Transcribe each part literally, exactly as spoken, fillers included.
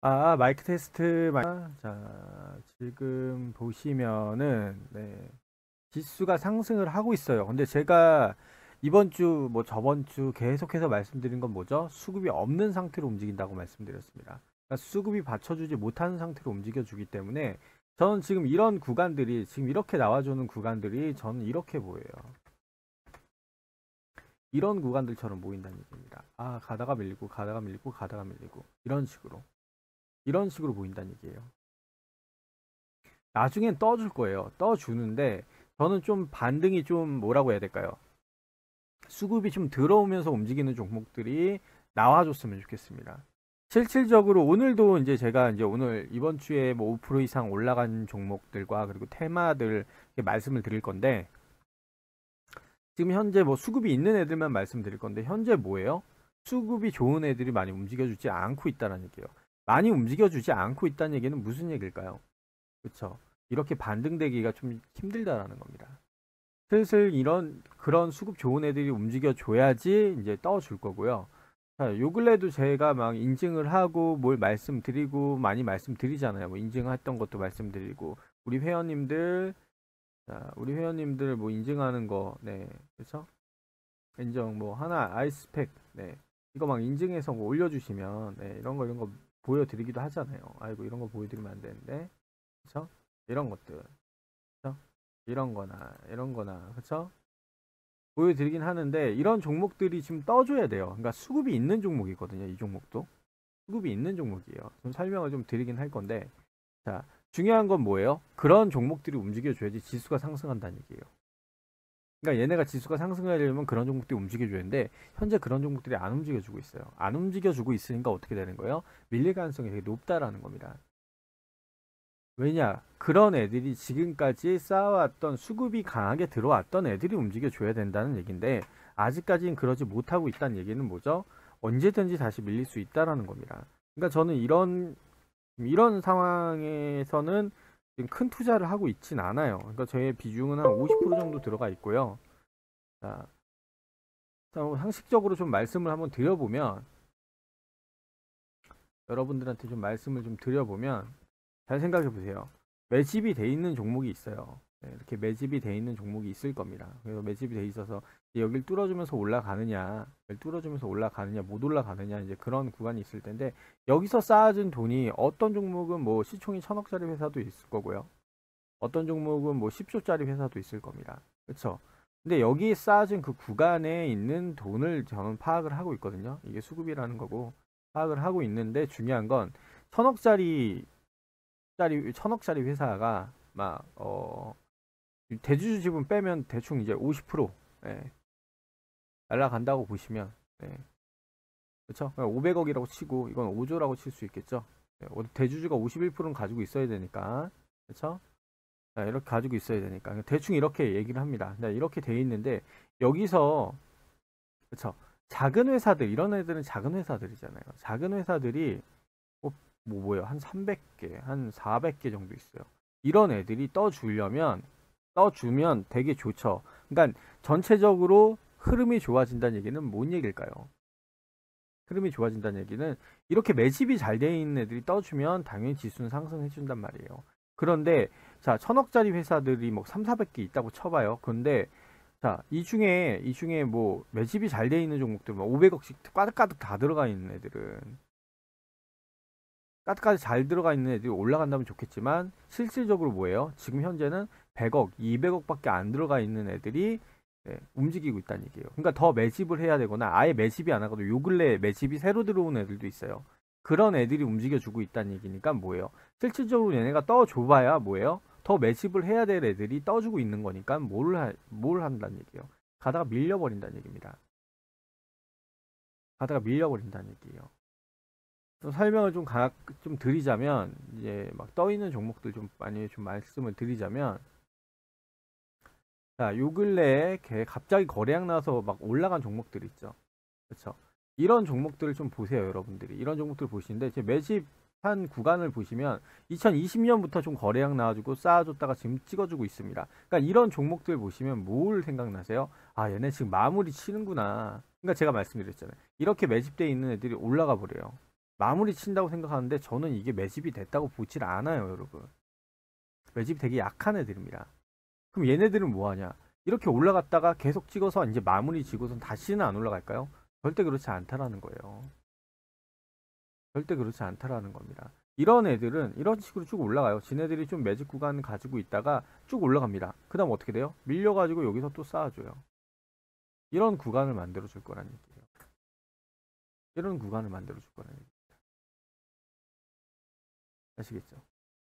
아, 마이크 테스트. 마... 자, 지금 보시면은, 네, 지수가 상승을 하고 있어요. 근데 제가 이번 주, 뭐 저번 주 계속해서 말씀드린 건 뭐죠? 수급이 없는 상태로 움직인다고 말씀드렸습니다. 그러니까 수급이 받쳐주지 못하는 상태로 움직여주기 때문에 저는 지금 이런 구간들이, 지금 이렇게 나와주는 구간들이 저는 이렇게 보여요. 이런 구간들처럼 보인다는 얘기입니다. 아, 가다가 밀리고, 가다가 밀리고, 가다가 밀리고. 이런 식으로. 이런 식으로 보인다는 얘기예요. 나중엔 떠줄 거예요. 떠주는데 저는 좀 반등이 좀 뭐라고 해야 될까요? 수급이 좀 들어오면서 움직이는 종목들이 나와줬으면 좋겠습니다. 실질적으로 오늘도 이제 제가 이제 오늘 이번 주에 뭐 오 퍼센트 이상 올라간 종목들과 그리고 테마들 말씀을 드릴 건데, 지금 현재 뭐 수급이 있는 애들만 말씀드릴 건데, 현재 뭐예요? 수급이 좋은 애들이 많이 움직여주지 않고 있다는 얘기예요. 많이 움직여주지 않고 있다는 얘기는 무슨 얘기일까요? 그쵸? 이렇게 반등되기가 좀 힘들다라는 겁니다. 슬슬 이런 그런 수급 좋은 애들이 움직여 줘야지 이제 떠줄 거고요. 자, 요 근래도 제가 막 인증을 하고 뭘 말씀드리고 많이 말씀드리잖아요. 뭐 인증했던 것도 말씀드리고, 우리 회원님들, 자, 우리 회원님들 뭐 인증하는 거, 네, 그렇죠? 인정 뭐 하나 아이스팩, 네, 이거 막 인증해서 뭐 올려주시면, 네, 이런 거 이런 거 보여드리기도 하잖아요. 아이고, 이런 거 보여드리면 안 되는데, 그렇죠? 이런 것들, 그렇죠? 이런 거나 이런 거나, 그렇죠? 보여드리긴 하는데 이런 종목들이 지금 떠줘야 돼요. 그러니까 수급이 있는 종목이거든요. 이 종목도 수급이 있는 종목이에요. 좀 설명을 좀 드리긴 할 건데, 자, 중요한 건 뭐예요? 그런 종목들이 움직여줘야지 지수가 상승한다는 얘기예요. 그러니까 얘네가 지수가 상승하려면 그런 종목들이 움직여줘야 되는데, 현재 그런 종목들이 안 움직여주고 있어요. 안 움직여주고 있으니까 어떻게 되는 거예요? 밀릴 가능성이 되게 높다라는 겁니다. 왜냐? 그런 애들이 지금까지 쌓아왔던, 수급이 강하게 들어왔던 애들이 움직여줘야 된다는 얘기인데, 아직까지는 그러지 못하고 있다는 얘기는 뭐죠? 언제든지 다시 밀릴 수 있다라는 겁니다. 그러니까 저는 이런 이런 상황에서는 지금 큰 투자를 하고 있진 않아요. 그러니까 저의 비중은 한 오십 퍼센트 정도 들어가 있고요. 자, 상식적으로 좀 말씀을 한번 드려보면, 여러분들한테 좀 말씀을 좀 드려보면, 잘 생각해 보세요. 매집이 돼 있는 종목이 있어요. 네, 이렇게 매집이 돼 있는 종목이 있을 겁니다. 그래서 매집이 돼 있어서 여길 뚫어주면서 올라가느냐, 여길 뚫어주면서 올라가느냐, 못 올라가느냐, 이제 그런 구간이 있을 텐데, 여기서 쌓아진 돈이, 어떤 종목은 뭐 시총이 천억짜리 회사도 있을 거고요. 어떤 종목은 뭐 십 조짜리 회사도 있을 겁니다. 그렇죠? 근데 여기에 쌓아진 그 구간에 있는 돈을 저는 파악을 하고 있거든요. 이게 수급이라는 거고, 파악을 하고 있는데, 중요한 건 천억짜리 짜리 천억짜리 회사가 막 어 대주주 지분 빼면 대충 이제 오십 퍼센트, 예, 날라간다고 보시면, 예, 그렇죠? 오백억이라고 치고 이건 오조라고 칠 수 있겠죠. 예, 대주주가 오십일 퍼센트는 가지고 있어야 되니까, 그렇죠? 자, 이렇게 가지고 있어야 되니까 대충 이렇게 얘기를 합니다. 네, 이렇게 돼 있는데 여기서, 그렇죠? 작은 회사들, 이런 애들은 작은 회사들이잖아요. 작은 회사들이 뭐, 뭐 뭐예요? 한 삼백 개, 한 사백 개 정도 있어요. 이런 애들이 떠주려면, 떠주면 되게 좋죠. 그러니까 전체적으로 흐름이 좋아진다는 얘기는 뭔 얘기일까요? 흐름이 좋아진다는 얘기는, 이렇게 매집이 잘 돼 있는 애들이 떠주면 당연히 지수는 상승해 준단 말이에요. 그런데 자, 천억짜리 회사들이 뭐 삼, 사백 개 있다고 쳐봐요. 그런데 자, 이 중에 이 중에 뭐 매집이 잘 돼 있는 종목들, 뭐 오백억씩 까득까득 다 들어가 있는 애들은, 까득까득 잘 들어가 있는 애들이 올라간다면 좋겠지만, 실질적으로 뭐예요? 지금 현재는 백억, 이백억밖에 안 들어가 있는 애들이, 네, 움직이고 있다는 얘기예요. 그러니까 더 매집을 해야 되거나 아예 매집이 안 하고도 요 근래 매집이 새로 들어온 애들도 있어요. 그런 애들이 움직여주고 있다는 얘기니까 뭐예요? 실질적으로 얘네가 떠줘봐야 뭐예요? 더 매집을 해야 될 애들이 떠주고 있는 거니까 뭘, 하, 뭘 한다는 얘기예요? 가다가 밀려버린다는 얘기입니다. 가다가 밀려버린다는 얘기예요. 좀 설명을 좀, 각, 좀 드리자면, 이제 막 떠 있는 종목들 좀 많이 좀 말씀을 드리자면, 자, 요 근래에 갑자기 거래량 나서 막 올라간 종목들 있죠. 그렇죠? 이런 종목들을 좀 보세요, 여러분들이. 이런 종목들 보시는데, 제 매집한 구간을 보시면 이천이십 년부터 좀 거래량 나와주고 쌓아줬다가 지금 찍어주고 있습니다. 그러니까 이런 종목들 보시면 뭘 생각나세요? 아, 얘네 지금 마무리 치는구나. 그러니까 제가 말씀드렸잖아요. 이렇게 매집돼 있는 애들이 올라가 버려요. 마무리 친다고 생각하는데 저는 이게 매집이 됐다고 보질 않아요, 여러분. 매집이 되게 약한 애들입니다. 그럼 얘네들은 뭐하냐? 이렇게 올라갔다가 계속 찍어서 이제 마무리 지고선 다시는 안 올라갈까요? 절대 그렇지 않다라는 거예요. 절대 그렇지 않다라는 겁니다. 이런 애들은 이런 식으로 쭉 올라가요. 지네들이 좀 매집 구간 가지고 있다가 쭉 올라갑니다. 그 다음 어떻게 돼요? 밀려가지고 여기서 또 쌓아줘요. 이런 구간을 만들어 줄 거란 얘기예요. 이런 구간을 만들어 줄 거란 얘기예요. 아시겠죠?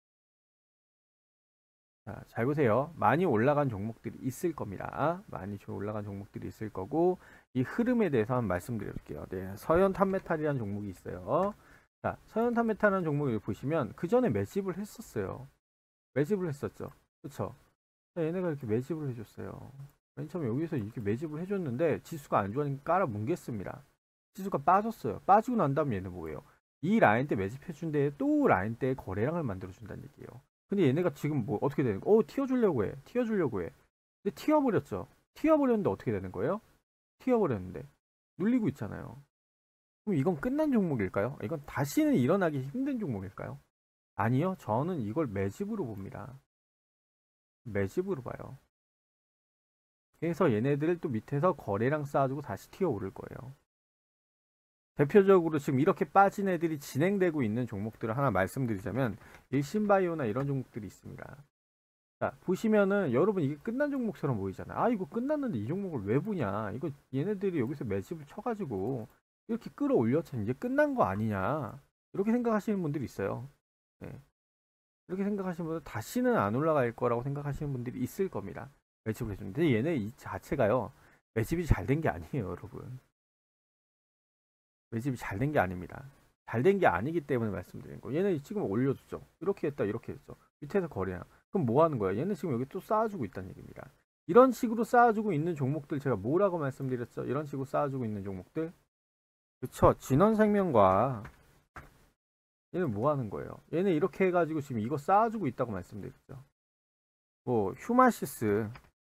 자, 잘 보세요. 많이 올라간 종목들이 있을 겁니다. 많이 좀 올라간 종목들이 있을 거고, 이 흐름에 대해서 한번 말씀드릴게요. 네, 서현 탑메탈이라는 종목이 있어요. 자, 서현 탑메탈이라는 종목을 보시면 그 전에 매집을 했었어요. 매집을 했었죠. 그쵸? 자, 얘네가 이렇게 매집을 해줬어요. 맨 처음에 여기서 이렇게 매집을 해줬는데 지수가 안 좋아지니까 깔아 뭉갰습니다. 지수가 빠졌어요. 빠지고 난 다음에 얘는 뭐예요? 이 라인 때 매집해준 데에 또 라인 때 거래량을 만들어준다는 얘기예요. 근데 얘네가 지금 뭐 어떻게 되는 거? 어, 튀어주려고 해. 튀어주려고 해. 근데 튀어버렸죠. 튀어버렸는데 어떻게 되는 거예요? 튀어버렸는데 눌리고 있잖아요. 그럼 이건 끝난 종목일까요? 이건 다시는 일어나기 힘든 종목일까요? 아니요. 저는 이걸 매집으로 봅니다. 매집으로 봐요. 그래서 얘네들을 또 밑에서 거래량 쌓아주고 다시 튀어오를 거예요. 대표적으로 지금 이렇게 빠진 애들이 진행되고 있는 종목들을 하나 말씀드리자면 일신바이오나 이런 종목들이 있습니다. 자, 보시면은 여러분 이게 끝난 종목처럼 보이잖아요. 아, 이거 끝났는데 이 종목을 왜 보냐? 이거 얘네들이 여기서 매집을 쳐가지고 이렇게 끌어올려서 이제 끝난 거 아니냐? 이렇게 생각하시는 분들이 있어요. 네. 이렇게 생각하시는 분들 다시는 안 올라갈 거라고 생각하시는 분들이 있을 겁니다. 매집을 해주는데 얘네 이 자체가요. 매집이 잘 된 게 아니에요, 여러분. 매집이 잘 된 게 아닙니다. 잘 된 게 아니기 때문에 말씀드린 거. 얘네 지금 올려줬죠. 이렇게 했다, 이렇게 했죠. 밑에서 거래량. 그럼 뭐 하는 거야? 얘는 지금 여기 또 쌓아주고 있다는 얘기입니다. 이런 식으로 쌓아주고 있는 종목들 제가 뭐라고 말씀드렸죠? 이런 식으로 쌓아주고 있는 종목들. 그쵸? 진원생명과 얘는 뭐 하는 거예요? 얘는 이렇게 해가지고 지금 이거 쌓아주고 있다고 말씀드렸죠. 뭐 휴마시스.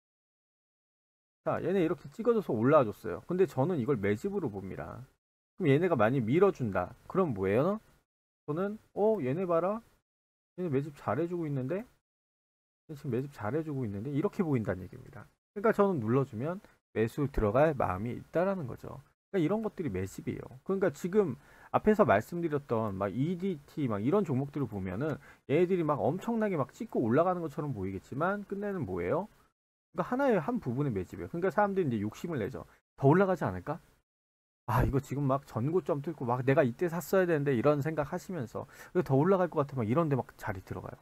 자, 얘네 이렇게 찍어줘서 올라와줬어요. 근데 저는 이걸 매집으로 봅니다. 그럼 얘네가 많이 밀어준다. 그럼 뭐예요? 저는 어 얘네 봐라. 얘네 매집 잘해주고 있는데 지금 매집 잘해주고 있는데 이렇게 보인다는 얘기입니다. 그러니까 저는 눌러주면 매수 들어갈 마음이 있다라는 거죠. 그러니까 이런 것들이 매집이에요. 그러니까 지금 앞에서 말씀드렸던 막 이디티 막 이런 종목들을 보면은 얘네들이 막 엄청나게 막 찍고 올라가는 것처럼 보이겠지만 끝내는 뭐예요? 그러니까 하나의 한 부분의 매집이에요. 그러니까 사람들이 이제 욕심을 내죠. 더 올라가지 않을까? 아, 이거 지금 막 전고점 뚫고 막 내가 이때 샀어야 되는데 이런 생각 하시면서 더 올라갈 것 같아 막 이런데 막 자리 들어가요.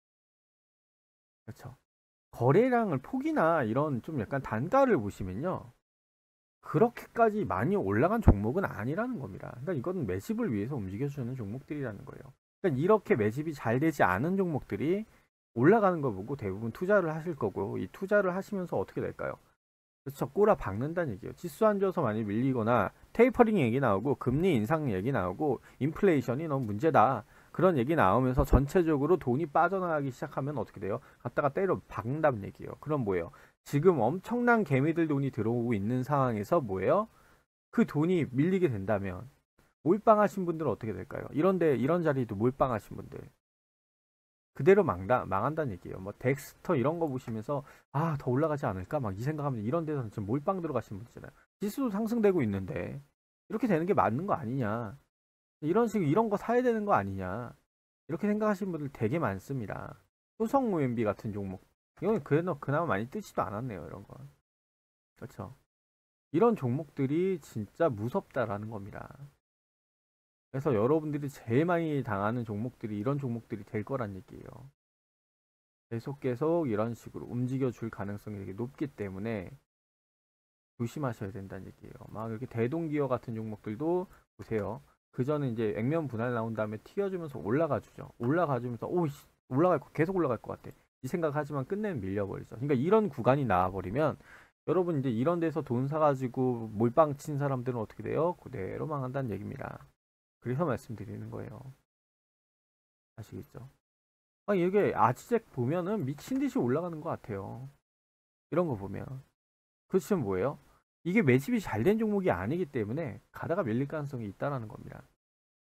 그렇죠. 거래량을 폭이나 이런 좀 약간 단가를 보시면요. 그렇게까지 많이 올라간 종목은 아니라는 겁니다. 그러니까 이건 매집을 위해서 움직여주는 종목들이라는 거예요. 그러니까 이렇게 매집이 잘 되지 않은 종목들이 올라가는 거 보고 대부분 투자를 하실 거고 이 투자를 하시면서 어떻게 될까요? 그렇죠. 꼬라 박는다는 얘기예요. 지수 안 좋아서 많이 밀리거나 테이퍼링 얘기 나오고 금리 인상 얘기 나오고 인플레이션이 너무 문제다. 그런 얘기 나오면서 전체적으로 돈이 빠져나가기 시작하면 어떻게 돼요? 갖다가 때려 박는다는 얘기예요. 그럼 뭐예요? 지금 엄청난 개미들 돈이 들어오고 있는 상황에서 뭐예요? 그 돈이 밀리게 된다면 몰빵하신 분들은 어떻게 될까요? 이런데 이런 자리도 몰빵하신 분들 그대로 망다, 망한다는 얘기예요. 뭐 덱스터 이런 거 보시면서 아, 더 올라가지 않을까? 막 이 생각하면 이런 데서는 지금 몰빵 들어가시는 분이잖아요. 지수도 상승되고 있는데 이렇게 되는 게 맞는 거 아니냐? 이런 식 이런 거 사야 되는 거 아니냐? 이렇게 생각하시는 분들 되게 많습니다. 효성 오엠비 같은 종목 이건 그래도 그나마 많이 뜨지도 않았네요. 이런 거. 그렇죠? 이런 종목들이 진짜 무섭다라는 겁니다. 그래서 여러분들이 제일 많이 당하는 종목들이 이런 종목들이 될 거란 얘기예요. 계속 계속 이런 식으로 움직여 줄 가능성이 되게 높기 때문에 조심하셔야 된다는 얘기예요. 막 이렇게 대동기어 같은 종목들도 보세요. 그 전에 이제 액면 분할 나온 다음에 튀어주면서 올라가 주죠. 올라가 주면서 오, 올라갈 거 계속 올라갈 것 같아. 이 생각하지만 끝내는 밀려버리죠. 그러니까 이런 구간이 나와버리면 여러분 이제 이런 데서 돈 사가지고 몰빵 친 사람들은 어떻게 돼요? 그대로 망한다는 얘기입니다. 그래서 말씀드리는 거예요. 아시겠죠? 아, 이게 아지잭 보면은 미친 듯이 올라가는 것 같아요. 이런 거 보면. 그렇지만 뭐예요? 이게 매집이 잘 된 종목이 아니기 때문에 가다가 밀릴 가능성이 있다라는 겁니다.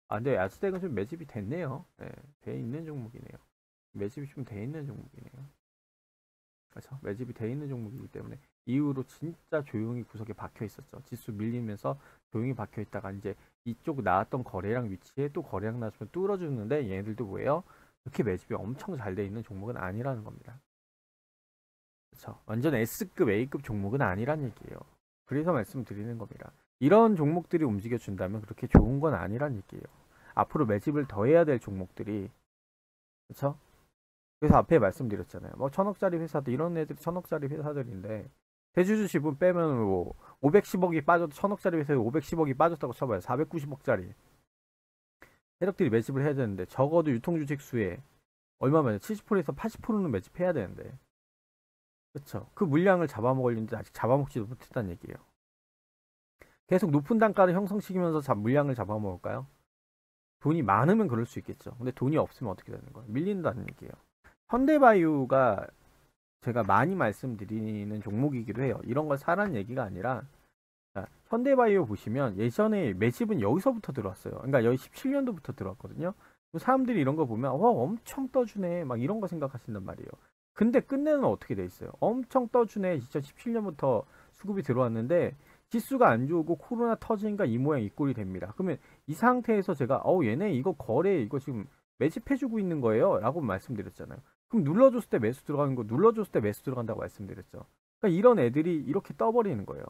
아, 근데 야스덱은 좀 매집이 됐네요. 네, 돼 있는 종목이네요. 매집이 좀 돼 있는 종목이네요. 그렇죠? 매집이 돼 있는 종목이기 때문에 이후로 진짜 조용히 구석에 박혀 있었죠. 지수 밀리면서 조용히 박혀 있다가 이제 이쪽 나왔던 거래량 위치에 또 거래량 나왔으면 뚫어주는데 얘네들도 뭐예요? 그렇게 매집이 엄청 잘 돼 있는 종목은 아니라는 겁니다. 그렇죠? 완전 S급, A급 종목은 아니란 얘기예요. 그래서 말씀드리는 겁니다. 이런 종목들이 움직여 준다면 그렇게 좋은 건 아니란 얘기예요. 앞으로 매집을 더 해야 될 종목들이, 그렇죠? 그래서 앞에 말씀드렸잖아요. 뭐 천억짜리 회사들, 이런 애들이 천억짜리 회사들인데 대주주 지분 빼면 뭐 오백십억이 빠져도 천억짜리 회사에 오백십억이 빠졌다고 쳐봐요. 사백구십억짜리 세력들이 매집을 해야 되는데 적어도 유통주식 수에 얼마면 칠십 퍼센트에서 팔십 퍼센트는 매집해야 되는데, 그렇죠? 그 물량을 잡아먹으려는데 아직 잡아먹지도 못했다는 얘기예요. 계속 높은 단가를 형성시키면서 잡, 물량을 잡아먹을까요? 돈이 많으면 그럴 수 있겠죠. 근데 돈이 없으면 어떻게 되는 거예요? 밀린다는 얘기예요. 현대바이오가 제가 많이 말씀드리는 종목이기도 해요. 이런 걸 사라는 얘기가 아니라, 자, 현대바이오 보시면 예전에 매집은 여기서부터 들어왔어요. 그러니까 여기 십칠 년도부터 들어왔거든요. 사람들이 이런 거 보면 와 엄청 떠주네 막 이런 거 생각하신단 말이에요. 근데 끝내는 어떻게 돼 있어요? 엄청 떠주네. 이천십칠 년부터 수급이 들어왔는데 지수가 안 좋고 코로나 터지니까 이 모양 이 꼴이 됩니다. 그러면 이 상태에서 제가 어 얘네 이거 거래 이거 지금 매집해주고 있는 거예요 라고 말씀드렸잖아요. 그럼 눌러줬을 때 매수 들어가는 거 눌러줬을 때 매수 들어간다고 말씀드렸죠. 그러니까 이런 애들이 이렇게 떠버리는 거예요.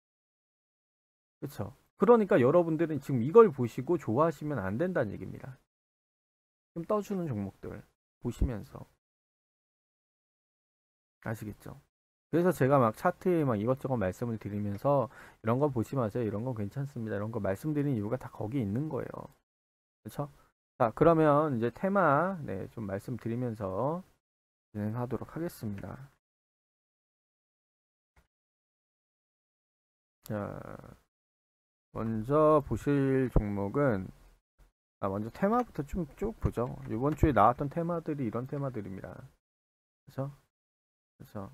그렇죠? 그러니까 여러분들은 지금 이걸 보시고 좋아하시면 안 된다는 얘기입니다. 좀 떠주는 종목들 보시면서 아시겠죠? 그래서 제가 막 차트에 막 이것저것 말씀을 드리면서 이런 거 보지 마세요. 이런 거 괜찮습니다. 이런 거 말씀드리는 이유가 다 거기 있는 거예요. 그렇죠? 자, 그러면 이제 테마 네, 좀 말씀드리면서 진행하도록 하겠습니다. 자, 먼저 보실 종목은 아, 먼저 테마부터 좀 쭉 보죠. 이번 주에 나왔던 테마들이 이런 테마들입니다. 그렇죠? 그렇죠?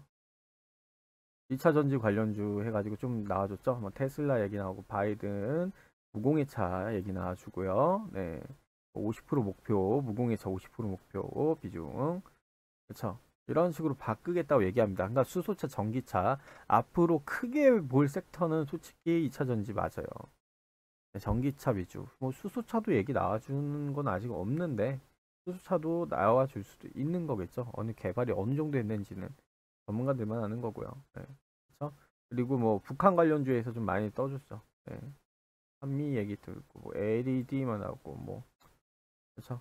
이 차 전지 관련주 해가지고 좀 나와줬죠. 뭐 테슬라 얘기 나오고 바이든 무공해차 얘기 나와주고요. 네, 오십 퍼센트 목표, 무공해차 오십 퍼센트 목표 비중, 그렇죠? 이런 식으로 바꾸겠다고 얘기합니다. 그러니까 수소차, 전기차 앞으로 크게 볼 섹터는 솔직히 이 차 전지 맞아요. 네, 전기차 위주. 뭐 수소차도 얘기 나와주는 건 아직 없는데 수소차도 나와줄 수도 있는 거겠죠. 어느 개발이 어느 정도 했는지는 전문가들만 아는 거고요. 네. 그렇죠? 그리고 뭐 북한 관련주에서 좀 많이 떠줬죠. 네. 한미 얘기 들고 뭐 엘이디만 나오고 뭐 그렇죠.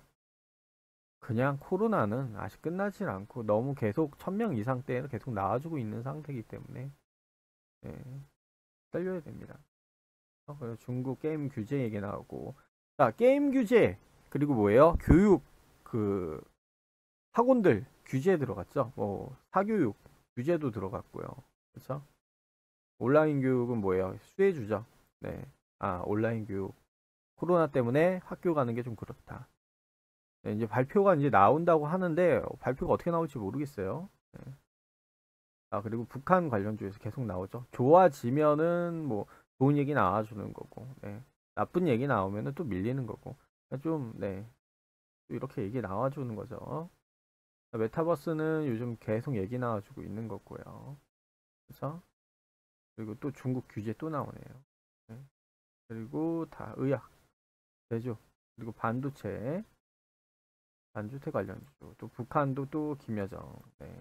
그냥 코로나는 아직 끝나질 않고 너무 계속 천 명 이상대는 계속 나와주고 있는 상태이기 때문에 네. 살려야 됩니다. 어, 그래서 중국 게임 규제 얘기 나오고 자 게임 규제 그리고 뭐예요? 교육 그 학원들 규제에 들어갔죠. 뭐 사교육 규제도 들어갔고요. 그렇죠? 온라인 교육은 뭐예요? 수혜주죠. 네. 아, 온라인 교육. 코로나 때문에 학교 가는 게 좀 그렇다. 네, 이제 발표가 이제 나온다고 하는데 발표가 어떻게 나올지 모르겠어요. 네. 아, 그리고 북한 관련주에서 계속 나오죠. 좋아지면은 뭐 좋은 얘기 나와주는 거고, 네. 나쁜 얘기 나오면은 또 밀리는 거고. 좀, 네. 이렇게 얘기 나와주는 거죠. 메타버스는 요즘 계속 얘기 나와주고 있는 거고요. 그래서 그리고 또 중국 규제 또 나오네요. 네. 그리고 다 의학, 제조, 그리고 반도체, 반도체 관련주, 또 북한도 또 김여정, 네.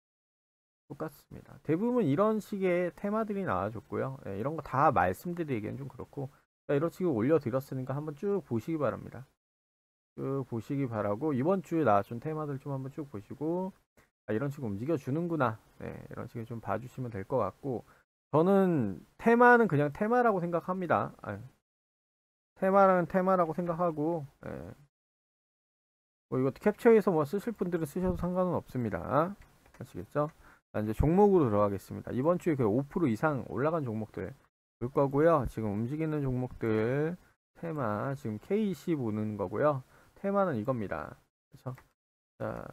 똑같습니다. 대부분 이런 식의 테마들이 나와줬고요. 네, 이런 거 다 말씀드리기엔 좀 그렇고 이런 식으로 올려드렸으니까 한번 쭉 보시기 바랍니다. 쭉 보시기 바라고 이번 주에 나와준 테마들 좀 한번 쭉 보시고 아, 이런 식으로 움직여 주는구나. 네, 이런 식으로 좀 봐주시면 될 것 같고 저는 테마는 그냥 테마라고 생각합니다. 아, 테마는 테마라고 생각하고 예. 뭐 이것도 캡처해서 뭐 쓰실 분들은 쓰셔도 상관은 없습니다. 아시겠죠? 자, 이제 종목으로 들어가겠습니다. 이번 주에 그 오 퍼센트 이상 올라간 종목들 볼 거고요. 지금 움직이는 종목들 테마 지금 케이씨 보는 거고요. 테마는 이겁니다. 그렇죠? 자,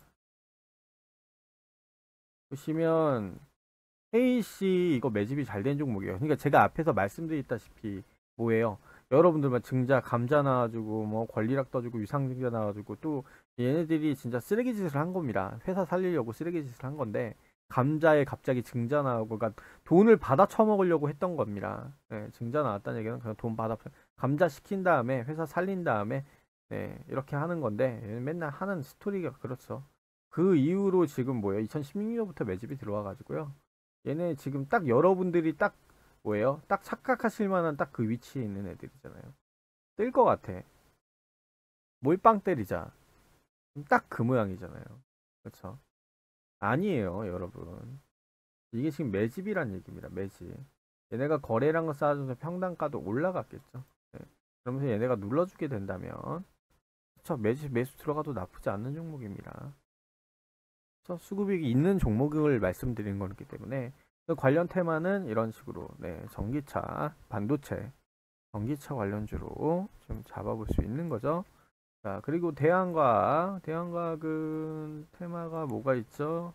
보시면 케이씨 이거 매집이 잘 된 종목이에요. 그러니까 제가 앞에서 말씀드렸다시피 뭐예요? 여러분들만 증자 감자 나와주고 뭐 권리락 떠주고 유상증자 나와주고 또 얘네들이 진짜 쓰레기 짓을 한 겁니다. 회사 살리려고 쓰레기 짓을 한 건데 감자에 갑자기 증자 나오고 그러니까 돈을 받아 처먹으려고 했던 겁니다. 네, 증자 나왔다는 얘기는 그냥 돈 받아 감자 시킨 다음에 회사 살린 다음에 네, 이렇게 하는 건데 맨날 하는 스토리가 그렇죠. 그 이후로 지금 뭐예요? 이천십육 년부터 매집이 들어와 가지고요. 얘네 지금 딱 여러분들이 딱 뭐예요? 딱 착각하실 만한 딱 그 위치에 있는 애들이잖아요. 뜰 것 같아. 몰빵 때리자. 딱 그 모양이잖아요. 그렇죠? 아니에요, 여러분. 이게 지금 매집이란 얘기입니다. 매집. 얘네가 거래량 거 쌓아줘서 평단가도 올라갔겠죠. 네. 그러면서 얘네가 눌러주게 된다면 그쵸? 매집 매수 들어가도 나쁘지 않는 종목입니다. 그쵸? 수급이 있는 종목을 말씀드린 거기 때문에 그 관련 테마는 이런 식으로 네, 전기차, 반도체, 전기차 관련주로 좀 잡아볼 수 있는 거죠. 자, 그리고 대한과학, 대한과학은 테마가 뭐가 있죠?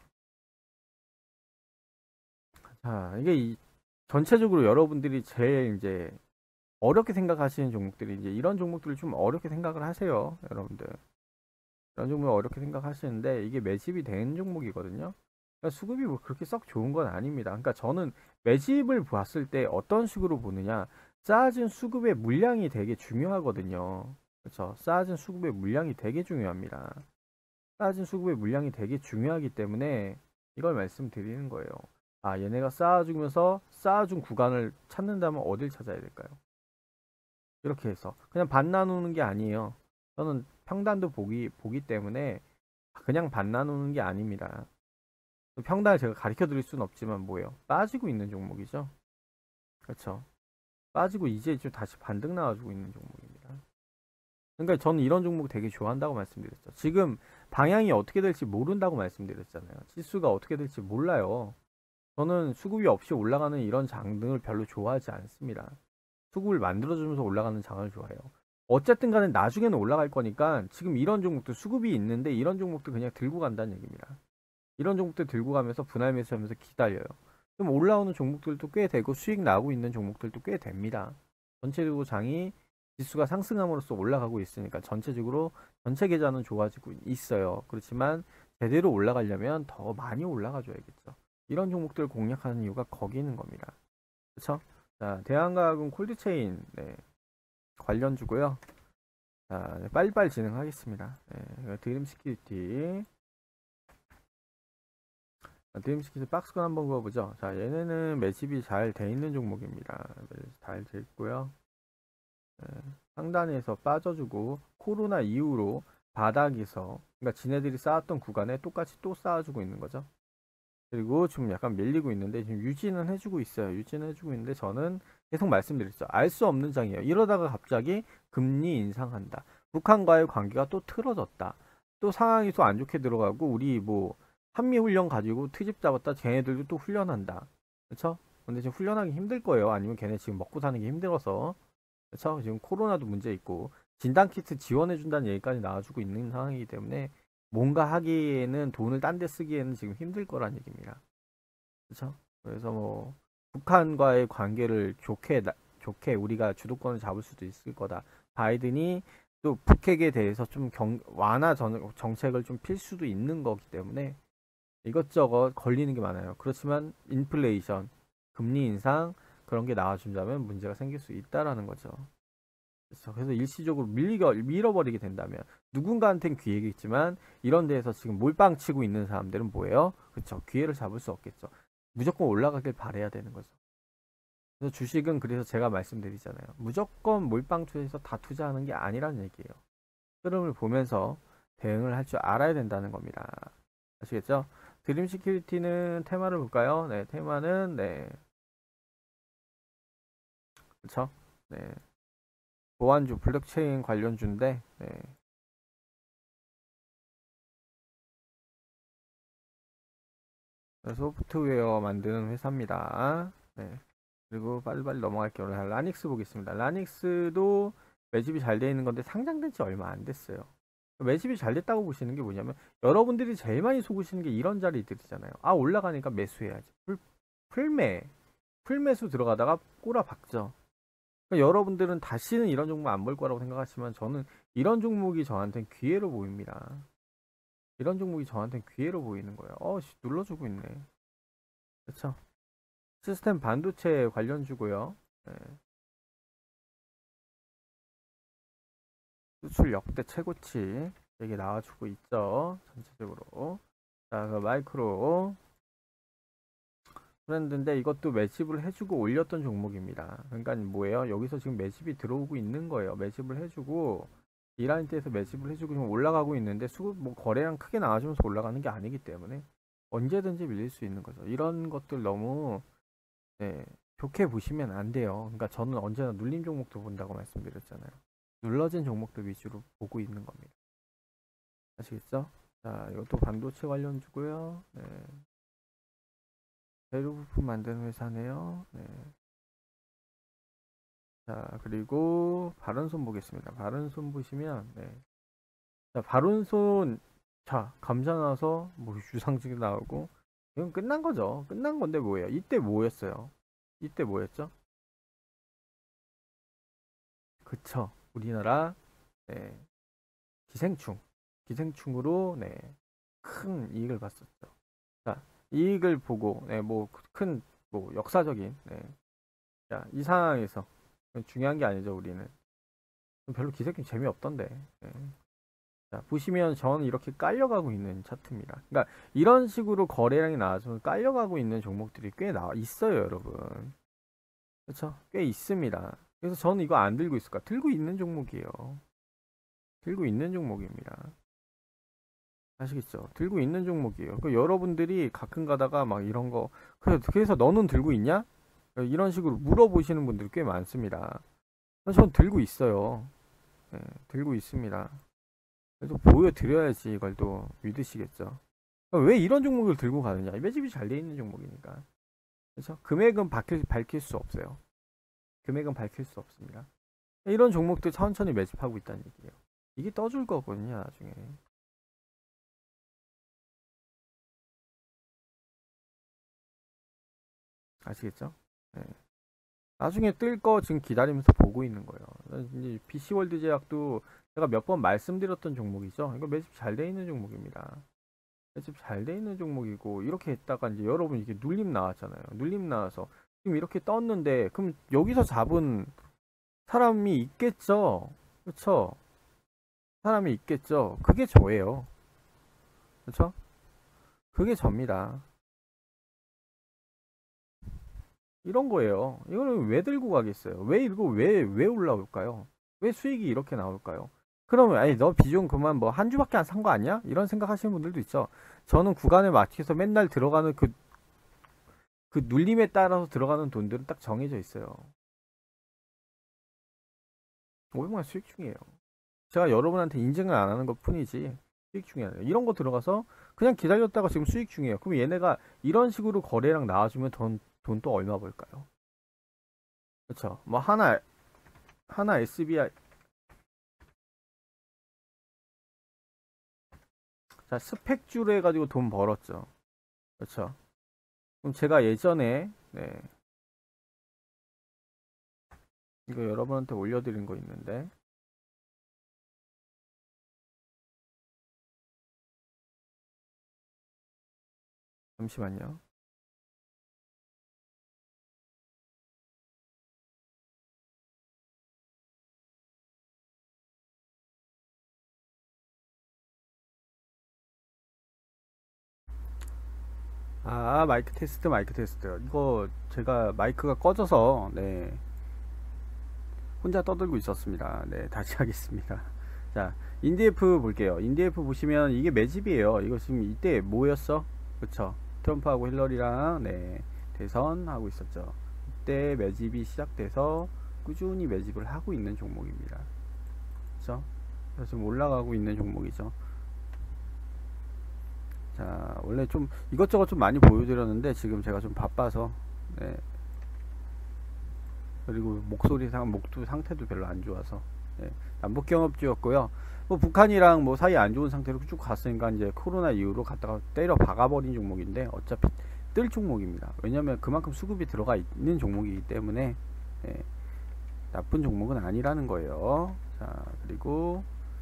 자, 이게 이 전체적으로 여러분들이 제일 이제 어렵게 생각하시는 종목들이 이제 이런 종목들을 좀 어렵게 생각을 하세요, 여러분들. 이런 종목을 어렵게 생각하시는데 이게 매집이 된 종목이거든요. 그러니까 수급이 뭐 그렇게 썩 좋은 건 아닙니다. 그러니까 저는 매집을 봤을 때 어떤 식으로 보느냐, 쌓아진 수급의 물량이 되게 중요하거든요. 그렇죠? 쌓아진 수급의 물량이 되게 중요합니다. 쌓아진 수급의 물량이 되게 중요하기 때문에 이걸 말씀드리는 거예요. 아, 얘네가 쌓아주면서 쌓아준 구간을 찾는다면 어딜 찾아야 될까요? 이렇게 해서 그냥 반 나누는 게 아니에요. 저는 평단도 보기 보기 때문에 그냥 반 나누는 게 아닙니다. 평단을 제가 가르쳐 드릴 수는 없지만 뭐예요? 빠지고 있는 종목이죠. 그렇죠? 빠지고 이제 좀 다시 반등 나와주고 있는 종목입니다. 그러니까 저는 이런 종목 되게 좋아한다고 말씀드렸죠. 지금 방향이 어떻게 될지 모른다고 말씀드렸잖아요. 지수가 어떻게 될지 몰라요. 저는 수급이 없이 올라가는 이런 장등을 별로 좋아하지 않습니다. 수급을 만들어주면서 올라가는 장을 좋아해요. 어쨌든 간에 나중에는 올라갈 거니까 지금 이런 종목도 수급이 있는데 이런 종목도 그냥 들고 간다는 얘기입니다. 이런 종목들 들고 가면서 분할 매수하면서 기다려요. 그럼 올라오는 종목들도 꽤 되고 수익 나고 있는 종목들도 꽤 됩니다. 전체적으로 장이 지수가 상승함으로써 올라가고 있으니까 전체적으로 전체 계좌는 좋아지고 있어요. 그렇지만 제대로 올라가려면 더 많이 올라가줘야겠죠. 이런 종목들을 공략하는 이유가 거기 있는 겁니다. 그렇죠? 자, 대한과학은 콜드체인 네, 관련주고요. 자, 네, 빨리빨리 진행하겠습니다. 네, 드림시큐리티 드림시큐리티 박스권 한번 그어보죠. 자, 얘네는 매집이 잘 돼 있는 종목입니다. 잘 돼 있고요. 네, 상단에서 빠져주고 코로나 이후로 바닥에서 그러니까 지네들이 쌓았던 구간에 똑같이 또 쌓아주고 있는 거죠. 그리고 좀 약간 밀리고 있는데 지금 유지는 해주고 있어요. 유지는 해주고 있는데 저는 계속 말씀드렸죠. 알 수 없는 장이에요. 이러다가 갑자기 금리 인상한다. 북한과의 관계가 또 틀어졌다. 또 상황이 또 안 좋게 들어가고 우리 뭐 한미 훈련 가지고 트집 잡았다. 걔네들도 또 훈련한다. 그렇죠? 근데 지금 훈련하기 힘들 거예요. 아니면 걔네 지금 먹고 사는 게 힘들어서. 그렇죠? 지금 코로나도 문제 있고 진단키트 지원해 준다는 얘기까지 나와주고 있는 상황이기 때문에 뭔가 하기에는 돈을 딴 데 쓰기에는 지금 힘들 거란 얘기입니다. 그렇죠? 그래서 뭐 북한과의 관계를 좋게 좋게 우리가 주도권을 잡을 수도 있을 거다. 바이든이 또 북핵에 대해서 좀 경, 완화 정, 정책을 좀 필 수도 있는 거기 때문에 이것저것 걸리는 게 많아요. 그렇지만 인플레이션, 금리 인상 그런 게 나와준다면 문제가 생길 수 있다라는 거죠. 그렇죠. 그래서 일시적으로 밀리겨, 밀어버리게 된다면 누군가한테는 기회겠지만 이런 데에서 지금 몰빵 치고 있는 사람들은 뭐예요? 그렇죠. 기회를 잡을 수 없겠죠. 무조건 올라가길 바래야 되는 거죠. 그래서 주식은 그래서 제가 말씀드리잖아요. 무조건 몰빵 투자해서 다 투자하는 게 아니라는 얘기예요. 흐름을 보면서 대응을 할 줄 알아야 된다는 겁니다. 아시겠죠? 드림 시큐리티는 테마를 볼까요? 네, 테마는 네. 그렇죠? 네. 보안주 블록체인 관련주인데 네. 소프트웨어 만드는 회사입니다. 네. 그리고 빨리빨리 넘어갈게요. 라닉스 보겠습니다. 라닉스도 매집이 잘 되어 있는 건데 상장된 지 얼마 안 됐어요. 매집이 잘 됐다고 보시는 게 뭐냐면 여러분들이 제일 많이 속으시는 게 이런 자리들이잖아요. 아 올라가니까 매수해야지. 풀, 풀매 풀매수 들어가다가 꼬라 박죠. 그러니까 여러분들은 다시는 이런 종목 안 볼 거라고 생각하시지만 저는 이런 종목이 저한테는 기회로 보입니다. 이런 종목이 저한테는 기회로 보이는 거예요. 어, 씨, 눌러주고 있네. 그렇죠? 시스템 반도체 관련주고요. 네. 수출 역대 최고치 이게 나와주고 있죠. 전체적으로. 자, 그 마이크로 트렌드인데 이것도 매집을 해주고 올렸던 종목입니다. 그러니까 뭐예요? 여기서 지금 매집이 들어오고 있는 거예요. 매집을 해주고 이 라인대에서 매집을 해주고 지금 올라가고 있는데 수급 뭐 거래량 크게 나와주면서 올라가는 게 아니기 때문에 언제든지 밀릴 수 있는 거죠. 이런 것들 너무 네, 좋게 보시면 안 돼요. 그러니까 저는 언제나 눌림 종목도 본다고 말씀드렸잖아요. 눌러진 종목들 위주로 보고 있는 겁니다. 아시겠죠? 자, 이것도 반도체 관련주고요. 네. 재료 부품 만드는 회사네요. 네. 자, 그리고 바른손 보겠습니다. 바른손 보시면, 네. 자, 바른손, 자, 감자 나와서, 뭐, 유상증 나오고, 이건 끝난 거죠. 끝난 건데 뭐예요? 이때 뭐였어요? 이때 뭐였죠? 그쵸. 우리나라, 네. 기생충. 기생충으로, 네. 큰 이익을 봤었죠. 자, 이익을 보고, 네, 뭐, 큰, 뭐, 역사적인, 네. 자, 이 상황에서, 중요한 게 아니죠, 우리는. 별로 기색이 재미없던데. 네. 자, 보시면 저는 이렇게 깔려가고 있는 차트입니다. 그러니까 이런 식으로 거래량이 나와서 깔려가고 있는 종목들이 꽤 나와 있어요, 여러분. 그렇죠? 꽤 있습니다. 그래서 저는 이거 안 들고 있을까? 들고 있는 종목이에요. 들고 있는 종목입니다. 아시겠죠? 들고 있는 종목이에요. 그 여러분들이 가끔 가다가 막 이런 거 그래서 너는 들고 있냐? 이런 식으로 물어보시는 분들이 꽤 많습니다. 전 들고 있어요. 네, 들고 있습니다. 그래서 보여드려야지 이걸 또 믿으시겠죠. 왜 이런 종목을 들고 가느냐? 매집이 잘 돼 있는 종목이니까. 그렇죠? 금액은 밝힐, 밝힐 수 없어요. 금액은 밝힐 수 없습니다. 이런 종목들 천천히 매집하고 있다는 얘기예요. 이게 떠줄 거거든요, 나중에. 아시겠죠? 네. 나중에 뜰 거 지금 기다리면서 보고 있는 거예요. 이제 피씨월드 제약도 제가 몇 번 말씀드렸던 종목이죠. 이거 매집 잘 돼 있는 종목입니다. 매집 잘 돼 있는 종목이고 이렇게 했다가 이제 여러분 이게 눌림 나왔잖아요. 눌림 나와서 지금 이렇게 떴는데 그럼 여기서 잡은 사람이 있겠죠. 그렇죠? 사람이 있겠죠. 그게 저예요. 그렇죠? 그게 접니다. 이런 거예요. 이거는 왜 들고 가겠어요? 왜 이거 왜 왜 올라올까요? 왜 수익이 이렇게 나올까요? 그러면 아니 너 비중 그만 뭐 한 주밖에 안 산 거 아니야? 이런 생각하시는 분들도 있죠. 저는 구간에 맞춰서 맨날 들어가는 그 그 눌림에 따라서 들어가는 돈들은 딱 정해져 있어요. 오백만 수익 중이에요. 제가 여러분한테 인증을 안 하는 것 뿐이지 수익 중이 아니에요. 이런 거 들어가서 그냥 기다렸다가 지금 수익 중이에요. 그럼 얘네가 이런 식으로 거래량 나와주면 돈 돈 또 얼마 벌까요? 그렇죠. 뭐 하나 하나 에스비아이 자 스펙주로 해가지고 돈 벌었죠. 그렇죠. 그럼 제가 예전에 네 이거 여러분한테 올려드린 거 있는데 잠시만요. 아 마이크 테스트 마이크 테스트 이거 제가 마이크가 꺼져서 네 혼자 떠들고 있었습니다. 네 다시 하겠습니다. 자 인디에프 볼게요. 인디에프 보시면 이게 매집이에요. 이거 지금 이때 뭐였어? 그쵸 트럼프하고 힐러리랑 네 대선 하고 있었죠. 이때 매집이 시작돼서 꾸준히 매집을 하고 있는 종목입니다. 그쵸 그래서 지금 올라가고 있는 종목이죠. 자 원래 좀 이것저것 좀 많이 보여드렸는데 지금 제가 좀 바빠서 네. 그리고 목소리 상 목도 상태도 별로 안 좋아서 네. 남북경협주였고요. 뭐 북한이랑 뭐 사이 안 좋은 상태로 쭉 갔으니까 이제 코로나 이후로 갔다가 때려 박아버린 종목인데 어차피 뜰 종목입니다. 왜냐면 그만큼 수급이 들어가 있는 종목이기 때문에 네. 나쁜 종목은 아니라는 거예요. 자, 그리고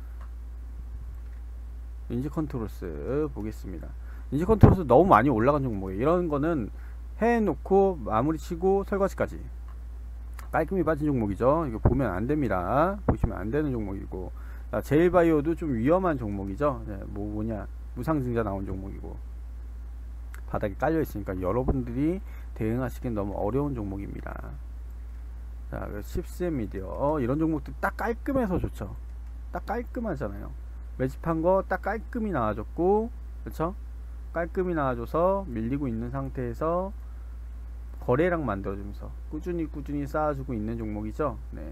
인지컨트롤스 보겠습니다. 인지컨트롤스 너무 많이 올라간 종목이에요. 이런 거는 해놓고 마무리 치고 설거지까지 깔끔히 빠진 종목이죠. 이거 보면 안 됩니다. 보시면 안 되는 종목이고, 자, 제일바이오도 좀 위험한 종목이죠. 네, 뭐 뭐냐, 무상증자 나온 종목이고 바닥에 깔려 있으니까 여러분들이 대응하시기엔 너무 어려운 종목입니다. 자, 십센 미디어 어, 이런 종목들 딱 깔끔해서 좋죠. 딱 깔끔하잖아요. 매집한 거 딱 깔끔히 나와줬고, 그쵸? 깔끔히 나와줘서 밀리고 있는 상태에서 거래량 만들어주면서 꾸준히 꾸준히 쌓아주고 있는 종목이죠. 네.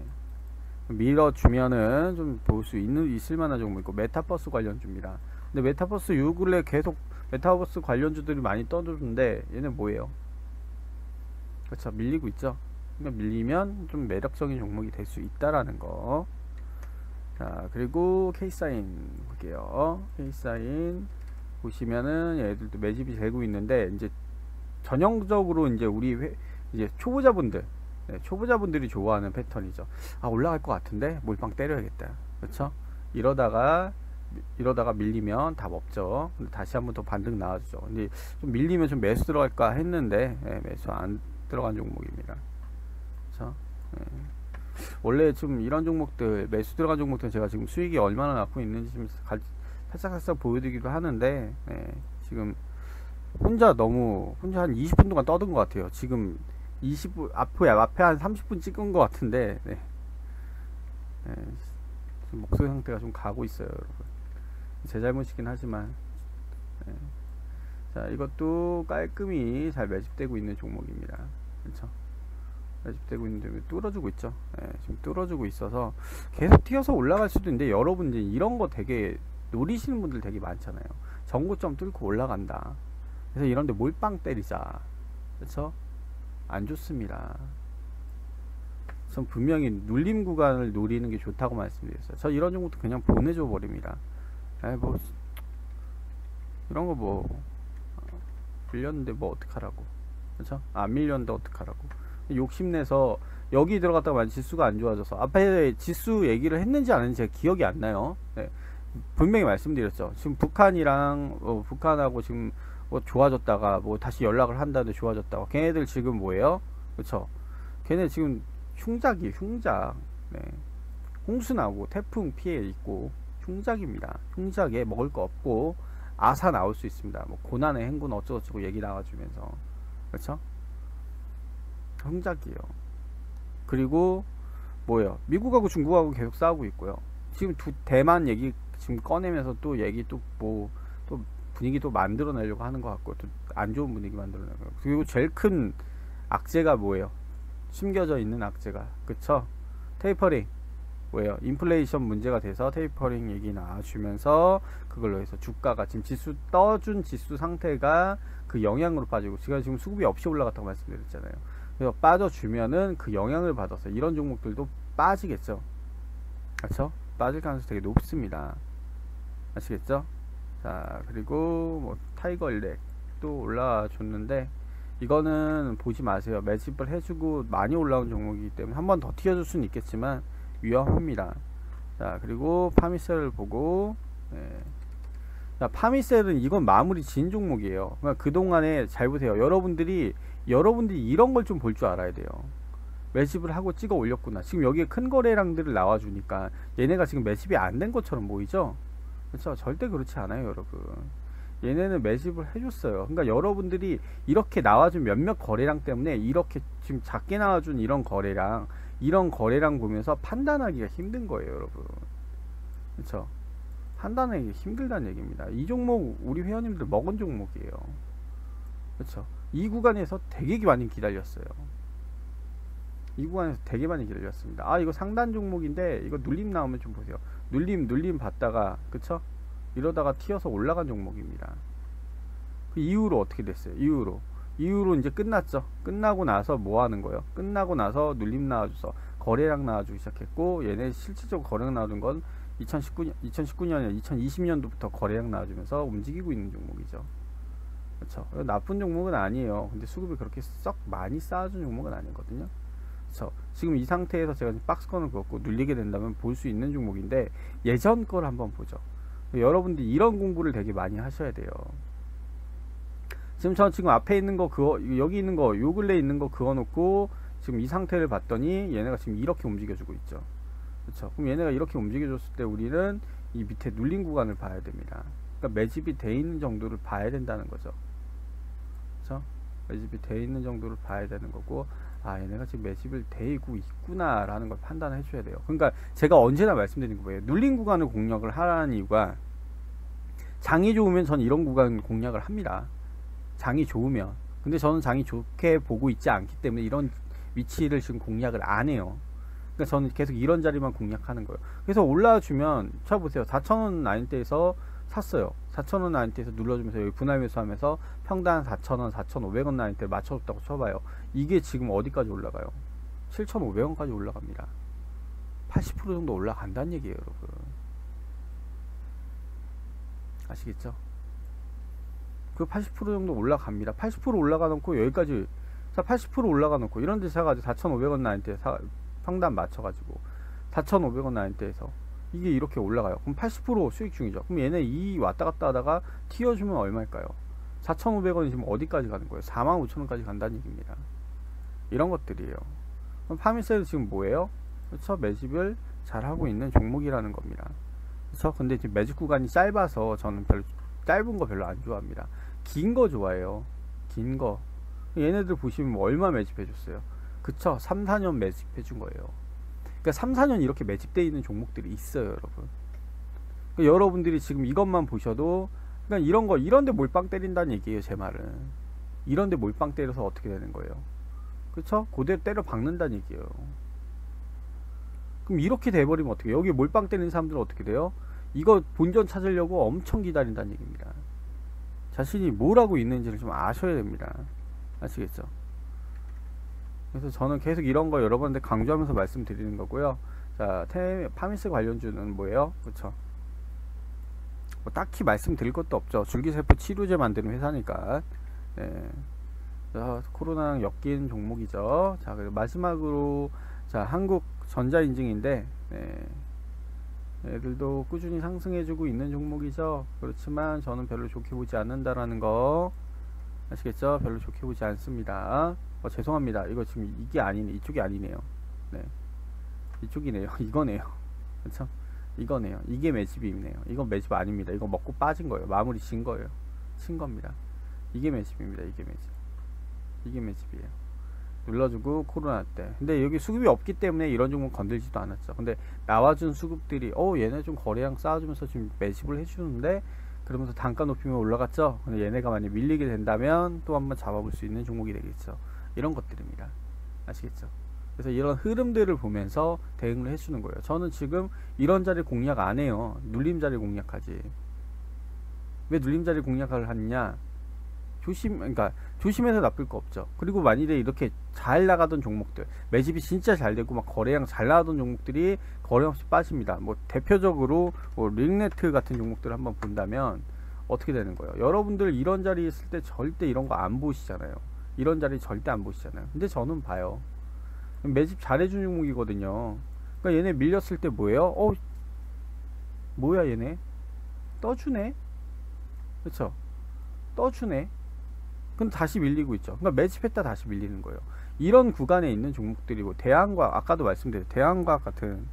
밀어주면은 좀 볼 수 있는 있을 만한 종목이고, 메타버스 관련주입니다. 근데 메타버스 요 근래 계속 메타버스 관련주들이 많이 떠도는데 얘는 뭐예요? 그쵸, 밀리고 있죠. 그러니까 밀리면 좀 매력적인 종목이 될 수 있다라는 거. 자, 그리고 K사인 볼게요. K사인 보시면은 얘들도 매집이 되고 있는데, 이제 전형적으로 이제 우리 회, 이제 초보자분들, 네, 초보자분들이 좋아하는 패턴이죠. 아, 올라갈 것 같은데 몰빵 때려야겠다. 그렇죠? 이러다가 이러다가 밀리면 답 없죠. 근데 다시 한번 더 반등 나와주죠. 근데 좀 밀리면 좀 매수 들어갈까 했는데, 네, 매수 안 들어간 종목입니다. 그렇죠? 네. 원래 좀 이런 종목들, 매수 들어간 종목들 제가 지금 수익이 얼마나 났고 있는지 좀 살짝 살짝 보여드리기도 하는데, 네, 지금 혼자 너무 혼자 한 이십 분 동안 떠든 것 같아요. 지금 이십 분 앞에 앞에 한 삼십 분 찍은 것 같은데, 네. 네, 목소리 상태가 좀 가고 있어요, 여러분. 제 잘못이긴 하지만. 네. 자, 이것도 깔끔히 잘 매집되고 있는 종목입니다. 그렇죠? 매집되고 있는데 뚫어주고 있죠. 네, 지금 뚫어주고 있어서 계속 튀어서 올라갈 수도 있는데, 여러분 이제 이런 거 되게 노리시는 분들 되게 많잖아요. 전고점 뚫고 올라간다. 그래서 이런데 몰빵 때리자. 그렇죠? 안 좋습니다. 전 분명히 눌림 구간을 노리는 게 좋다고 말씀드렸어요. 저 이런 종목도 그냥 보내줘 버립니다. 에이, 뭐 이런 거 뭐 밀렸는데 뭐 어떡하라고. 그렇죠? 안 밀렸는데 어떡하라고. 욕심내서 여기 들어갔다가 지수가 안 좋아져서, 앞에 지수 얘기를 했는지 안 했는지 제가 기억이 안 나요. 네. 분명히 말씀드렸죠. 지금 북한이랑 어, 북한하고 지금 뭐 좋아졌다가 뭐 다시 연락을 한다는데 좋아졌다가, 걔네들 지금 뭐예요? 그쵸? 걔네 지금 흉작이에요. 흉작. 네. 홍수 나고 태풍 피해 있고 흉작입니다. 흉작에 먹을 거 없고 아사 나올 수 있습니다. 뭐 고난의 행군 어쩌고저쩌고 얘기 나와주면서, 그렇죠? 흉작이에요. 그리고 뭐예요? 미국하고 중국하고 계속 싸우고 있고요. 지금 두 대만 얘기 지금 꺼내면서 또 얘기 또 뭐 또 분위기 또 만들어내려고 하는 것 같고, 또 안 좋은 분위기 만들어내고. 그리고 제일 큰 악재가 뭐예요? 숨겨져 있는 악재가, 그쵸? 테이퍼링. 뭐예요? 인플레이션 문제가 돼서 테이퍼링 얘기 나와주면서 그걸로 해서 주가가 지금 지수 떠준 지수 상태가 그 영향으로 빠지고, 제가 지금 수급이 없이 올라갔다고 말씀드렸잖아요. 그래서 빠져주면은 그 영향을 받아서 이런 종목들도 빠지겠죠. 그렇죠? 빠질 가능성이 되게 높습니다. 아시겠죠? 자, 그리고 뭐 타이거 일렉도 올라와 줬는데, 이거는 보지 마세요. 매집을 해주고 많이 올라온 종목이기 때문에 한 번 더 튀어줄 수는 있겠지만 위험합니다. 자, 그리고 파미셀을 보고, 네. 자, 파미셀은 이건 마무리 진 종목이에요. 그러니까 그동안에 잘 보세요. 여러분들이 여러분들이 이런 걸 좀 볼 줄 알아야 돼요. 매집을 하고 찍어 올렸구나. 지금 여기에 큰 거래량들을 나와주니까 얘네가 지금 매집이 안 된 것처럼 보이죠? 그렇죠? 절대 그렇지 않아요, 여러분. 얘네는 매집을 해줬어요. 그러니까 여러분들이 이렇게 나와준 몇몇 거래량 때문에, 이렇게 지금 작게 나와준 이런 거래량, 이런 거래량 보면서 판단하기가 힘든 거예요, 여러분. 그렇죠? 판단하기 힘들다는 얘기입니다. 이 종목 우리 회원님들 먹은 종목이에요. 그렇죠? 이 구간에서 되게 많이 기다렸어요. 이 구간에서 되게 많이 기다렸습니다. 아, 이거 상단 종목인데 이거 눌림 나오면 좀 보세요. 눌림 눌림 받다가, 그쵸? 이러다가 튀어서 올라간 종목입니다. 그 이후로 어떻게 됐어요? 이후로 이후로 이제 끝났죠. 끝나고 나서 뭐 하는 거예요? 끝나고 나서 눌림 나와줘서 거래량 나와주기 시작했고, 얘네 실질적으로 거래량 나와준 건 이천십구 년, 이천십구 년에 이천이십 년도부터 거래량 나와주면서 움직이고 있는 종목이죠. 그렇죠? 나쁜 종목은 아니에요. 근데 수급이 그렇게 썩 많이 쌓아준 종목은 아니거든요. 그쵸? 지금 이 상태에서 제가 박스권을 걷고 눌리게 된다면 볼 수 있는 종목인데, 예전 걸 한번 보죠. 여러분들이 이런 공부를 되게 많이 하셔야 돼요. 지금 저 지금 앞에 있는 거 그거, 여기 있는 거, 요 근래 있는 거 그어 놓고 지금 이 상태를 봤더니 얘네가 지금 이렇게 움직여주고 있죠. 그쵸? 그럼 얘네가 이렇게 움직여줬을 때 우리는 이 밑에 눌린 구간을 봐야 됩니다. 그러니까 매집이 돼 있는 정도를 봐야 된다는 거죠. 그쵸? 매집이 돼 있는 정도를 봐야 되는 거고, 아 얘네가 지금 매집을 되고 있구나 라는 걸 판단해 줘야 돼요. 그러니까 제가 언제나 말씀드리는 거예요. 눌린 구간을 공략을 하라는 이유가, 장이 좋으면 전 이런 구간 공략을 합니다. 장이 좋으면. 근데 저는 장이 좋게 보고 있지 않기 때문에 이런 위치를 지금 공략을 안 해요. 그러니까 저는 계속 이런 자리만 공략하는 거예요. 그래서 올라주면 쳐보세요. 사천 원 라인대에서 샀어요. 사천 원 라인대에서 눌러주면서 여기 분할 매수하면서 평단 사천 원, 사천오백 원 라인대 맞춰줬다고 쳐봐요. 이게 지금 어디까지 올라가요? 칠천오백 원까지 올라갑니다. 팔십 퍼센트 정도 올라간다는 얘기예요, 여러분. 아시겠죠? 그 팔십 퍼센트 정도 올라갑니다. 팔십 퍼센트 올라가 놓고 여기까지, 자 팔십 퍼센트 올라가 놓고 이런 데 사가지고 사천오백 원 라인대 사, 평단 맞춰가지고 사천오백 원 라인대에서 이게 이렇게 올라가요. 그럼 팔십 퍼센트 수익 중이죠. 그럼 얘네 이 왔다 갔다 하다가 튀어주면 얼마일까요? 사천오백 원이 지금 어디까지 가는 거예요? 사만 오천 원까지 간다는 얘기입니다. 이런 것들이에요. 그럼 파미셀은 지금 뭐예요? 그렇죠? 매집을 잘 하고 있는 종목이라는 겁니다. 그렇죠? 근데 지금 매집 구간이 짧아서 저는 별로 짧은 거 별로 안 좋아합니다. 긴 거 좋아해요. 긴 거. 얘네들 보시면 뭐 얼마 매집해 줬어요? 그쵸? 삼, 사 년 매집해 준 거예요. 그러니까 삼, 사 년 이렇게 매집되어 있는 종목들이 있어요, 여러분. 그러니까 여러분들이 지금 이것만 보셔도, 그러니까 이런 거, 이런데 몰빵 때린다는 얘기예요, 제 말은. 이런데 몰빵 때려서 어떻게 되는 거예요? 그쵸? 그대로 때려 박는다는 얘기예요. 그럼 이렇게 돼버리면 어떻게 해요? 여기 몰빵 때리는 사람들은 어떻게 돼요? 이거 본전 찾으려고 엄청 기다린다는 얘기입니다. 자신이 뭘 하고 있는지를 좀 아셔야 됩니다. 아시겠죠? 그래서 저는 계속 이런 거 여러분한테 강조하면서 말씀드리는 거고요. 자, 테, 파미스 관련주는 뭐예요? 그쵸? 뭐 딱히 말씀드릴 것도 없죠. 줄기세포 치료제 만드는 회사니까. 네. 자, 코로나랑 엮인 종목이죠. 자, 그리고 마지막으로, 자, 한국 전자인증인데, 네. 애들도 꾸준히 상승해주고 있는 종목이죠. 그렇지만 저는 별로 좋게 보지 않는다라는 거 아시겠죠? 별로 좋게 보지 않습니다. 어, 죄송합니다. 이거 지금 이게 아니네. 이쪽이 아니네요. 네, 이쪽이네요. 이거네요. 그렇죠? 이거네요. 이게 매집이네요. 이건 매집 아닙니다. 이거 먹고 빠진 거예요. 마무리 진 거예요. 친 겁니다. 이게 매집입니다. 이게 매집. 이게 매집이에요. 눌러주고 코로나 때. 근데 여기 수급이 없기 때문에 이런 종목 건들지도 않았죠. 근데 나와준 수급들이 어 얘네 좀 거래량 쌓아주면서 지금 매집을 해주는데, 그러면서 단가 높이면 올라갔죠. 근데 얘네가 만약 밀리게 된다면 또 한번 잡아볼 수 있는 종목이 되겠죠. 이런 것들입니다. 아시겠죠? 그래서 이런 흐름들을 보면서 대응을 해주는 거예요. 저는 지금 이런 자리 공략 안 해요. 눌림 자리 공략하지. 왜 눌림 자리 공략을 하느냐? 조심, 그러니까 조심해서 나쁠 거 없죠. 그리고 만일에 이렇게 잘 나가던 종목들, 매집이 진짜 잘 되고 막 거래량 잘 나가던 종목들이 거래 없이 빠집니다. 뭐 대표적으로 뭐 링네트 같은 종목들을 한번 본다면 어떻게 되는 거예요? 여러분들 이런 자리에 있을 때 절대 이런 거 안 보시잖아요. 이런 자리 절대 안 보시잖아요. 근데 저는 봐요. 매집 잘해준 종목이거든요. 그러니까 얘네 밀렸을 때 뭐예요? 어, 뭐야 얘네? 떠주네? 그쵸? 떠주네? 근데 다시 밀리고 있죠. 그러니까 매집했다 다시 밀리는 거예요. 이런 구간에 있는 종목들이고, 대한과학, 아까도 말씀드렸죠. 대한과학 같은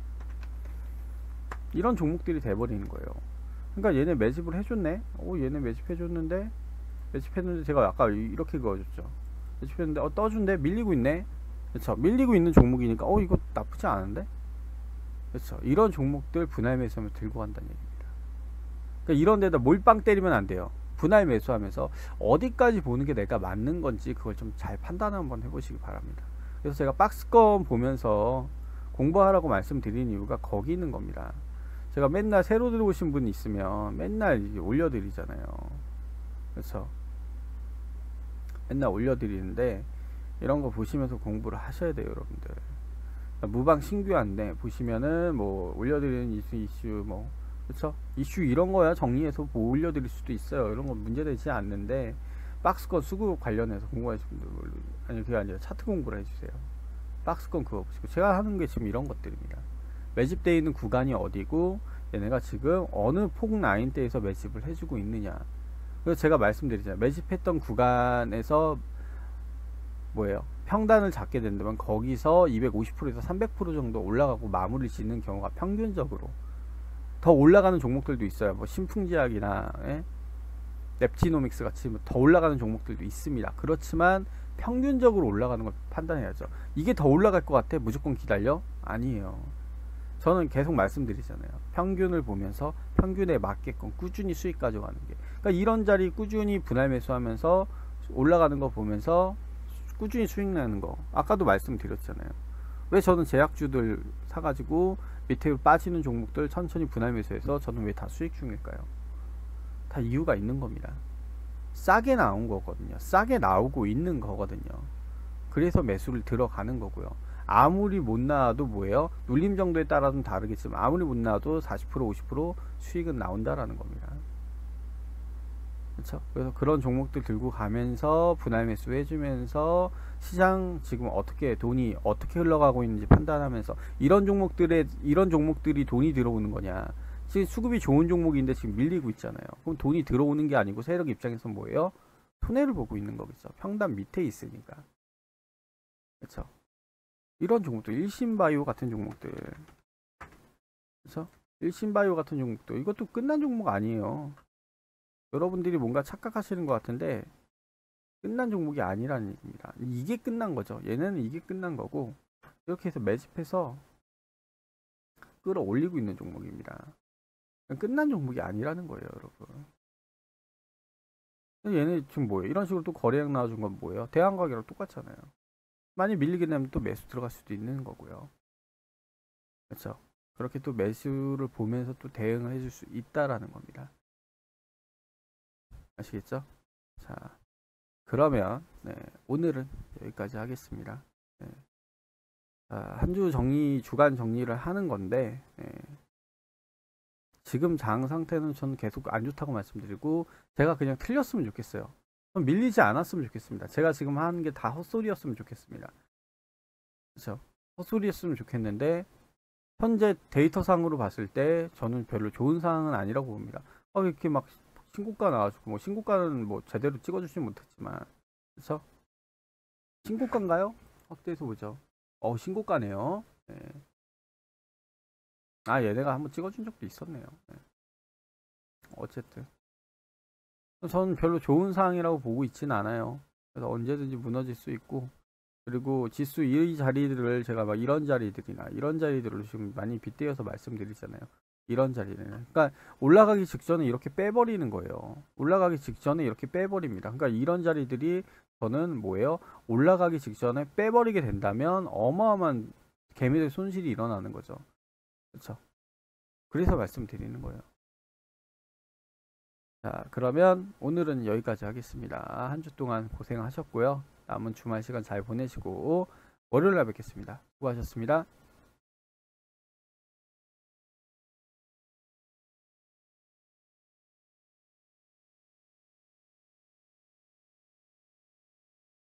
이런 종목들이 돼버리는 거예요. 그러니까 얘네 매집을 해줬네? 오, 얘네 매집해줬는데, 매집했는데 제가 아까 이렇게 그어줬죠. 매집했는데, 어, 떠준데? 밀리고 있네? 그쵸? 밀리고 있는 종목이니까, 어, 이거 나쁘지 않은데? 그쵸? 이런 종목들 분할 매수하면 들고 간다는 얘기입니다. 그러니까 이런 데다 몰빵 때리면 안 돼요. 분할 매수하면서 어디까지 보는 게 내가 맞는 건지 그걸 좀 잘 판단 한번 해보시기 바랍니다. 그래서 제가 박스권 보면서 공부하라고 말씀드린 이유가 거기 있는 겁니다. 제가 맨날 새로 들어오신 분 있으면 맨날 올려드리잖아요. 그렇죠? 맨날 올려드리는데 이런 거 보시면서 공부를 하셔야 돼요, 여러분들. 무방 신규한데 보시면은 뭐 올려드리는 이슈 이슈 뭐 그쵸? 이슈 이런 거야 정리해서 뭐 올려드릴 수도 있어요. 이런 건 문제되지 않는데, 박스권 수급 관련해서 공부하시는 분들, 아니 그게 아니라 차트 공부를 해주세요. 박스권 그어보시고, 제가 하는 게 지금 이런 것들입니다. 매집되어 있는 구간이 어디고 얘네가 지금 어느 폭 라인대에서 매집을 해주고 있느냐. 그래서 제가 말씀드리잖아요. 매집했던 구간에서 뭐예요? 평단을 잡게 된다면 거기서 이백오십 퍼센트에서 삼백 퍼센트 정도 올라가고 마무리 짓는 경우가 평균적으로. 더 올라가는 종목들도 있어요. 뭐 신풍제약이나 예? 랩지노믹스 같이 더 올라가는 종목들도 있습니다. 그렇지만 평균적으로 올라가는 걸 판단해야죠. 이게 더 올라갈 것 같아? 무조건 기다려? 아니에요. 저는 계속 말씀드리잖아요. 평균을 보면서 평균에 맞게끔 꾸준히 수익 가져가는 게. 그러니까 이런 자리 꾸준히 분할 매수하면서 올라가는 거 보면서 꾸준히 수익 내는 거. 아까도 말씀드렸잖아요. 왜 저는 제약주들 사가지고 밑에 빠지는 종목들 천천히 분할 매수해서 저는 왜 다 수익 중일까요? 다 이유가 있는 겁니다. 싸게 나온 거거든요. 싸게 나오고 있는 거거든요. 그래서 매수를 들어가는 거고요. 아무리 못 나와도 뭐예요? 눌림 정도에 따라서는 다르겠지만 아무리 못 나와도 사십 퍼센트 오십 퍼센트 수익은 나온다라는 겁니다. 그렇죠? 그래서 그런 종목들 들고 가면서 분할 매수 해주면서 시장 지금 어떻게 돈이 어떻게 흘러가고 있는지 판단하면서, 이런 종목들에 이런 종목들이 돈이 들어오는 거냐, 지금 수급이 좋은 종목인데 지금 밀리고 있잖아요. 그럼 돈이 들어오는 게 아니고 세력 입장에서 뭐예요? 손해를 보고 있는 거겠죠. 평단 밑에 있으니까. 그렇죠? 이런 종목들, 일신바이오 같은 종목들, 그렇죠? 일신바이오 같은 종목들, 이것도 끝난 종목 아니에요. 여러분들이 뭔가 착각하시는 것 같은데 끝난 종목이 아니라는 얘기입니다. 이게 끝난 거죠. 얘네는 이게 끝난 거고, 이렇게 해서 매집해서 끌어올리고 있는 종목입니다. 끝난 종목이 아니라는 거예요, 여러분. 얘네 지금 뭐예요? 이런 식으로 또 거래량 나와준 건 뭐예요? 대한가격이랑 똑같잖아요. 많이 밀리게 되면 또 매수 들어갈 수도 있는 거고요. 그렇죠? 그렇게 또 매수를 보면서 또 대응을 해줄 수 있다라는 겁니다. 아시겠죠? 자, 그러면 네, 오늘은 여기까지 하겠습니다. 네. 한 주 정리, 주간 정리를 하는 건데, 네. 지금 장 상태는 저는 계속 안 좋다고 말씀드리고, 제가 그냥 틀렸으면 좋겠어요. 밀리지 않았으면 좋겠습니다. 제가 지금 하는 게 다 헛소리였으면 좋겠습니다. 그렇죠? 헛소리였으면 좋겠는데 현재 데이터상으로 봤을 때 저는 별로 좋은 상황은 아니라고 봅니다. 어, 이렇게 막 신고가 나와주고, 뭐 신고가는 뭐 제대로 찍어주지 못했지만, 그렇죠? 신고가인가요? 확대해서 보죠. 어, 신고가네요. 네. 아, 얘네가 한번 찍어준 적도 있었네요. 네. 어쨌든 저는 별로 좋은 상황이라고 보고 있지는 않아요. 그래서 언제든지 무너질 수 있고, 그리고 지수 이 자리들을 제가 막 이런 자리들이나 이런 자리들을 지금 많이 빗대어서 말씀드리잖아요. 이런 자리는, 그러니까 올라가기 직전에 이렇게 빼버리는 거예요. 올라가기 직전에 이렇게 빼버립니다. 그러니까 이런 자리들이 저는 뭐예요? 올라가기 직전에 빼버리게 된다면 어마어마한 개미들 손실이 일어나는 거죠. 그렇죠? 그래서 말씀드리는 거예요. 자, 그러면 오늘은 여기까지 하겠습니다. 한 주 동안 고생하셨고요. 남은 주말 시간 잘 보내시고 월요일날 뵙겠습니다. 수고하셨습니다.